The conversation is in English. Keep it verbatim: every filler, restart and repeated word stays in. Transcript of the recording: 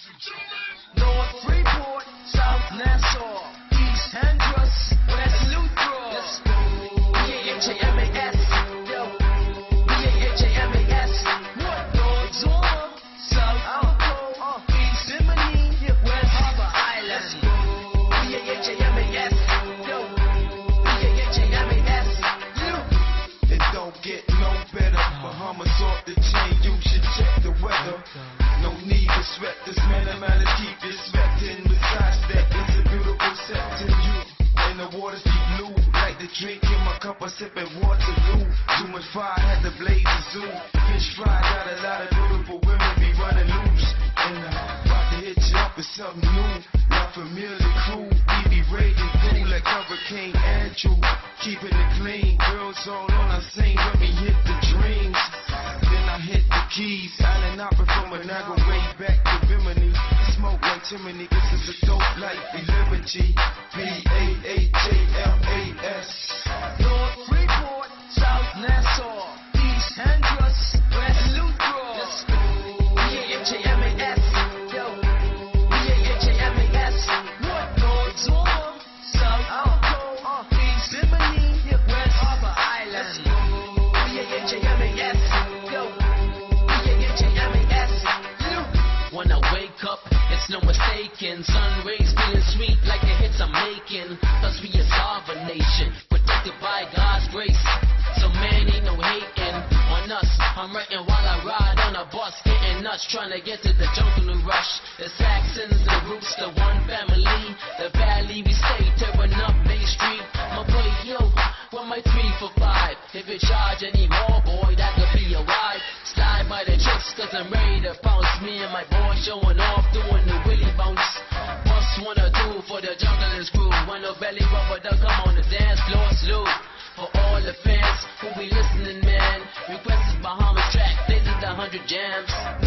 North Freeport, South Nassau, East Hendricks, West Luther. Let's go. B A H A M A S. Yo. B A H A M A S. What? North Zoma, South Alco, uh, East Simony, West Harbor Island. B A H A M A S. Yo. B A H A M A S. You. It don't get no better. Bahamas off the chain, you should check the weather. No need to sweat this man, I'm out to keep it sweating. Besides that, it's a beautiful setting. You and the water's deep blue, like the drink in my cup, I sip at Waterloo. Too much fire, had the blaze of zoo. Fish fry, got a lot of beautiful women be running loose. And I'm about to hit you up with something new. Not familiar crew, E B raging cool like Hurricane Andrew. Keeping it clean, girls all on our scene when we hit the dreams. Then I hit the keys, island hopping from Monaco way back to Bimini. Smoke like chimney, this is a dope life, we live G. B A H A M A S. North Freeport, South Nassau, East Hendricks, West Luther. Let's go. B A H A M A S. Yo. B A H A M A S. What? North Zoma, South Alco, uh, East Simony, West Harbor Island. B A H A M A S. Yo. B A H A M A S. You. When I wake up, it's no mistaken. Sun rays feeling sweet like the hits I'm making. Plus we a sovereign nation, protected by God's grace. So man, ain't no hating on us. I'm writing while I ride on a bus, getting nuts, trying to get to the jungle to rush. The Saxons, the Roots, the one family. The valley we stay, tearing up Main Street. My boy, yo, what my three for five? If you charge any more, boy, that could be a ride. Slide by the tricks, cause I'm ready to bounce. Me and my boy showing off, doing the willy bounce. Bust one or two for the junglers crew. When no belly rubber duck, come on the dance floor, salute. For all the fans who be listening, man. Request is Bahamas track, this is the hundred jams.